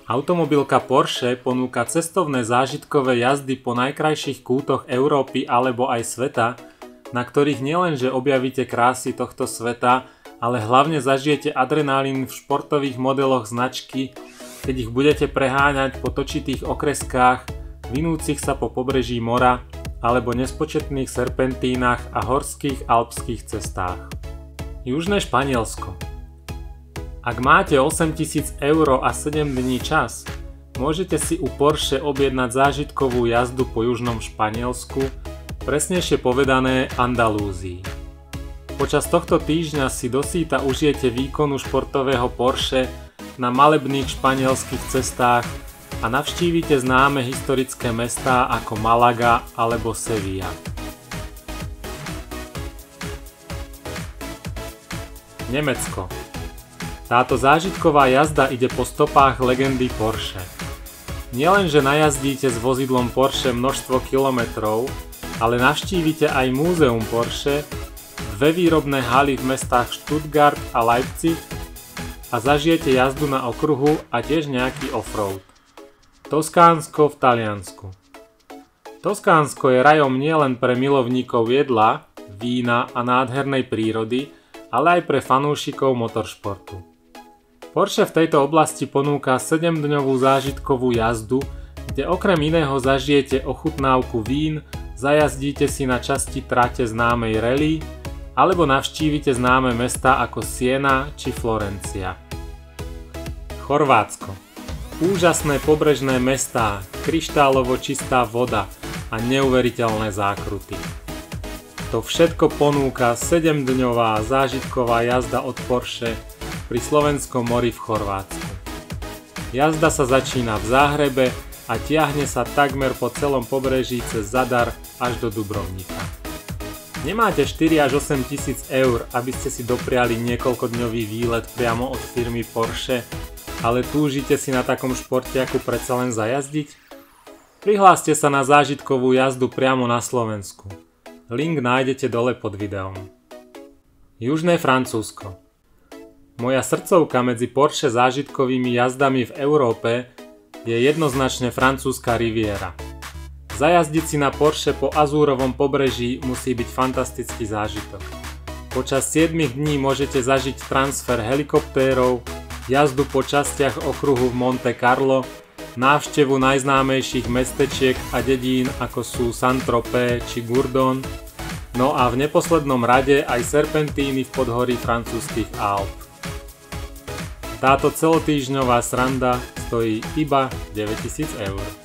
Automobilka Porsche ponúka cestovné zážitkové jazdy po najkrajších kútoch Európy alebo aj sveta, na ktorých nielenže objavíte krásy tohto sveta, ale hlavne zažijete adrenalín v športových modeloch značky, keď ich budete preháňať po točitých okreskách, vinúcich sa po pobreží mora alebo nespočetných serpentínach a horských alpských cestách. Južné Španielsko. Ak máte 8 000 € a 7 dní čas, môžete si u Porsche objednať zážitkovú jazdu po južnom Španielsku, presnejšie povedané Andalúzii. Počas tohto týždňa si dosýta užijete výkonu športového Porsche na malebných španielských cestách a navštívite známe historické mestá ako Malaga alebo Sevilla. Nemecko. Táto zážitková jazda ide po stopách legendy Porsche. Nielenže najazdíte s vozidlom Porsche množstvo kilometrov, ale navštívite aj múzeum Porsche, dve výrobné haly v mestách Stuttgart a Leipzig a zažijete jazdu na okruhu a tiež nejaký offroad. Toskánsko v Taliansku. Toskánsko je rajom nielen pre milovníkov jedla, vína a nádhernej prírody, ale aj pre fanúšikov motoršportu. Porsche v tejto oblasti ponúka 7-dňovú zážitkovú jazdu, kde okrem iného zažijete ochutnávku vín, zajazdíte si na časti trate známej rally, alebo navštívite známe mestá ako Siena či Florencia. Chorvátsko. Úžasné pobrežné mestá, kryštálovo čistá voda a neuveriteľné zákruty. To všetko ponúka 7-dňová zážitková jazda od Porsche pri Slovenskom mori v Chorvátsku. Jazda sa začína v Záhrebe a tiahne sa takmer po celom pobreží cez Zadar až do Dubrovnika. Nemáte 4 až 8 000 €, aby ste si dopriali niekoľkodňový výlet priamo od firmy Porsche, ale túžite si na takom športiaku predsa len zajazdiť? Prihláste sa na zážitkovú jazdu priamo na Slovensku. Link nájdete dole pod videom. Južné Francúzsko. Moja srdcovka medzi Porsche zážitkovými jazdami v Európe je jednoznačne francúzska Riviera. Zajazdiť si na Porsche po azúrovom pobreží musí byť fantastický zážitok. Počas 7 dní môžete zažiť transfer helikoptérov, jazdu po častiach okruhu v Monte Carlo, návštevu najznámejších mestečiek a dedín ako sú Saint-Tropez či Gourdon, no a v neposlednom rade aj serpentíny v podhorí francúzskych Alp. Táto celotýždňová sranda stojí iba 9 000 €.